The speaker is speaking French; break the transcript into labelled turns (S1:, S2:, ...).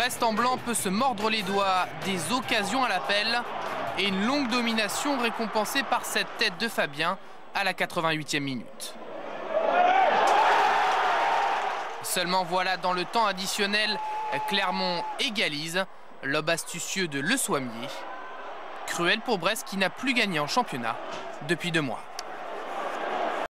S1: Brest en blanc peut se mordre les doigts, des occasions à l'appel et une longue domination récompensée par cette tête de Fabien à la 88e minute. Seulement voilà, dans le temps additionnel, Clermont égalise. Lob astucieux de B.Lesoimier. Cruel pour Brest qui n'a plus gagné en championnat depuis 2 mois.